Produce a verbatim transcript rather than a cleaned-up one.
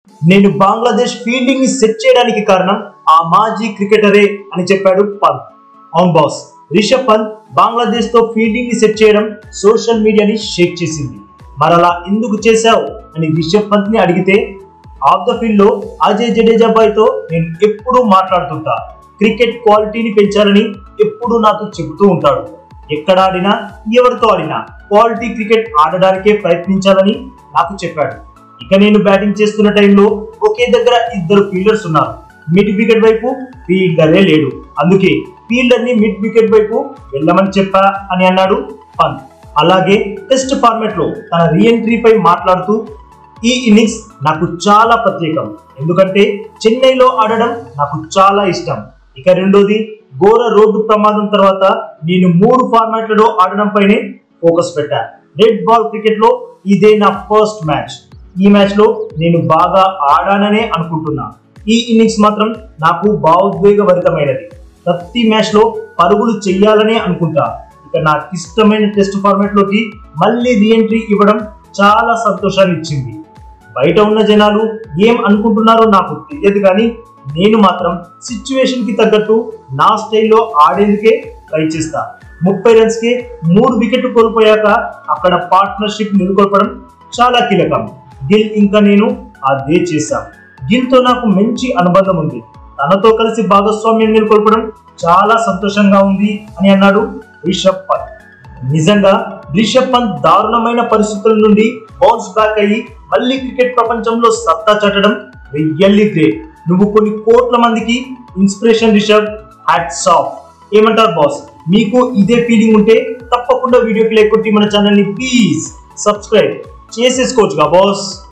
నేను బంగ్లాదేశ్ ఫీల్డింగ్ ని సెట్ చేయడానికి కారణం ఆ మాజీ క్రికెటరే అని చెప్పాడు పంత్. అవును బాస్, రిషబ్ పంత్ బంగ్లాదేశ్ తో ఫీల్డింగ్ ని సెట్ చేయడం సోషల్ మీడియాని షేక్ చేసింది. మరలా ఎందుకు చేశావు అని రిషబ్ పంత్ ని అడిగితే, ఆఫ్ ద ఫీల్డ్ లో అజయ్ జడేజా బాయ్ తో నేను ఎప్పుడూ మాట్లాడుతుంటా, క్రికెట్ క్వాలిటీని పెంచాలని ఎప్పుడు నాతో చెబుతూ ఉంటాడు. ఎక్కడ ఆడినా ఎవరితో ఆడినా క్వాలిటీ క్రికెట్ ఆడడానికే ప్రయత్నించాలని నాకు చెప్పాడు. ఇక నేను బ్యాటింగ్ చేస్తున్న టైంలో ఒకే దగ్గర ఇద్దరు ఫీల్డర్స్ ఉన్నారు. మిడ్ వికెట్ వైపు ఫీల్డరే లేడు, అందుకే ఫీల్డర్ ని మిడ్ వికెట్ వైపు వెళ్ళమని చెప్పా అని అన్నాడు పంత్. అలాగే టెస్ట్ ఫార్మాట్ లో తన రీఎంట్రీపై మాట్లాడుతూ, ఈ ఇన్నింగ్స్ నాకు చాలా ప్రత్యేకం, ఎందుకంటే చెన్నైలో ఆడడం నాకు చాలా ఇష్టం. ఇక రెండోది, ఘోర రోడ్డు ప్రమాదం తర్వాత నేను మూడు ఫార్మాట్లలో ఆడడం పైనే ఫోకస్ పెట్టా. రెడ్ బాల్ క్రికెట్ లో ఇదే నా ఫస్ట్ మ్యాచ్. ఈ మ్యాచ్ లో నేను బాగా ఆడాననే అనుకుంటున్నా. ఈ ఇన్నింగ్స్ మాత్రం నాకు భావోద్వేగభరితమైనది. ప్రతి మ్యాచ్ లో పరుగులు చెయ్యాలనే అనుకుంటా. ఇక నాకు ఇష్టమైన టెస్ట్ ఫార్మాట్ లోకి మళ్ళీ రీఎంట్రీ ఇవ్వడం చాలా సంతోషాన్ని ఇచ్చింది. బయట ఉన్న జనాలు ఏం అనుకుంటున్నారో నాకు తెలియదు, కానీ నేను మాత్రం సిచ్యువేషన్ కి తగ్గట్టు నా స్టైల్లో ఆడేందుకే ట్రై చేస్తా. ముప్పై రన్స్ కి మూడు వికెట్లు కోల్పోయాక అక్కడ పార్ట్నర్షిప్ నెలకొల్పడం చాలా కీలకం. గిల్ ఇంకా నేను అదే చేశాం. గిల్ తో నాకు మంచి అనుబంధం ఉంది. తనతో కలిసి భాగస్వామ్యం నెలకొల్పడం చాలా సంతోషంగా ఉంది అని అన్నాడు రిషబ్ పంత్. నిజంగా రిషబ్ పంత్ దారుణమైన పరిస్థితుల నుండి బౌన్స్ బ్యాక్ అయ్యి మళ్ళీ క్రికెట్ ప్రపంచంలో సత్తా చాటడం రియల్లీ గ్రేట్. నువ్వు కొన్ని కోట్ల మందికి ఇన్స్పిరేషన్ రిషబ్. Hats off. ఏమంటారు బాస్? మీకు ఇదే ఫీలింగ్ ఉంటే తప్పకుండా వీడియోకి లైక్ కొట్టి మన ఛానల్ ని ప్లీజ్ సబ్స్క్రైబ్ చేసేసుకోవచ్చుగా బాస్.